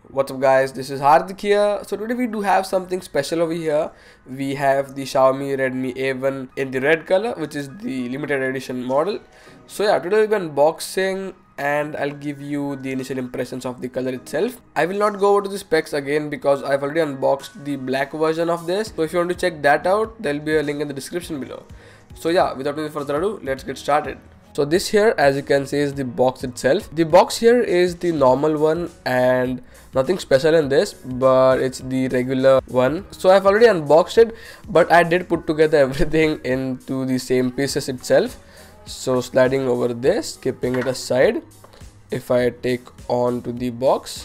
What's up guys, this is Hardik here. So today we do have something special over here. We have the Xiaomi Redmi A1 in the red color, which is the limited edition model. So yeah, today we'll be unboxing and I'll give you the initial impressions of the color itself. I will not go over to the specs again because I've already unboxed the black version of this. So if you want to check that out, there'll be a link in the description below. So yeah, without any further ado, let's get started. So this here, as you can see, is the box itself. The box here is the normal one and nothing special in this, but it's the regular one. So I've already unboxed it, but I did put together everything into the same pieces itself. So sliding over this, keeping it aside, if I take on to the box,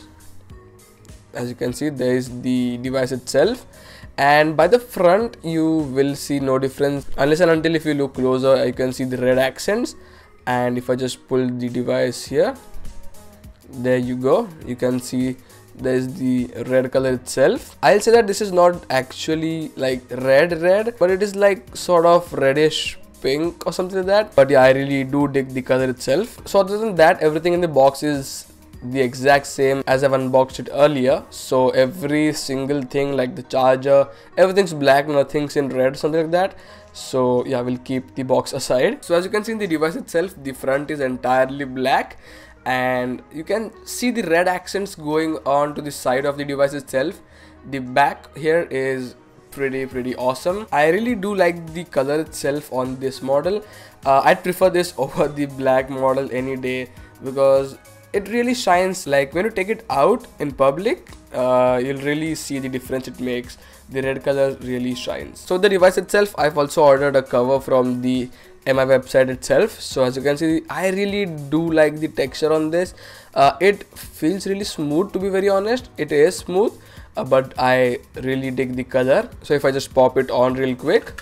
as you can see, there is the device itself. And by the front you will see no difference unless and until if you look closer you can see the red accents. And if I just pull the device here, there you go, you can see there's the red color itself. I'll say that this is not actually like red, but it is like sort of reddish pink or something like that. But yeah, I really do dig the color itself. So other than that, everything in the box is the exact same as I've unboxed it earlier. So every single thing like the charger, everything's black, nothing's in red, something like that. So yeah, we'll keep the box aside. So as you can see in the device itself, the front is entirely black and you can see the red accents going on to the side of the device itself. The back here is pretty awesome. I really do like the color itself on this model. I'd prefer this over the black model any day because it really shines. Like when you take it out in public, you'll really see the difference it makes. The red color really shines. So the device itself, I've also ordered a cover from the MI website itself. So as you can see, I really do like the texture on this. It feels really smooth, to be very honest. It is smooth, but I really dig the color. So if I just pop it on real quick,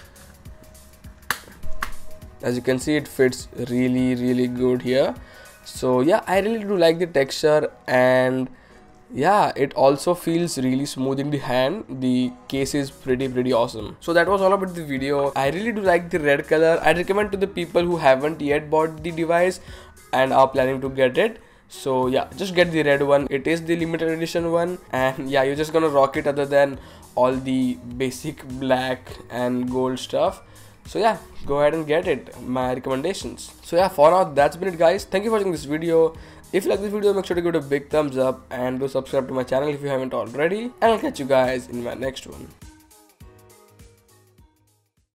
as you can see, it fits really good here. So yeah, I really do like the texture, and yeah, it also feels really smooth in the hand. The case is pretty awesome. So that was all about the video. I really do like the red color. I recommend to the people who haven't yet bought the device and are planning to get it. So yeah, just get the red one. It is the limited edition one, and yeah, you're just gonna rock it other than all the basic black and gold stuff. So yeah, go ahead and get it, my recommendations. So yeah, for now that's been it guys. Thank you for watching this video. If you like this video, make sure to give it a big thumbs up and do subscribe to my channel if you haven't already, and I'll catch you guys in my next one.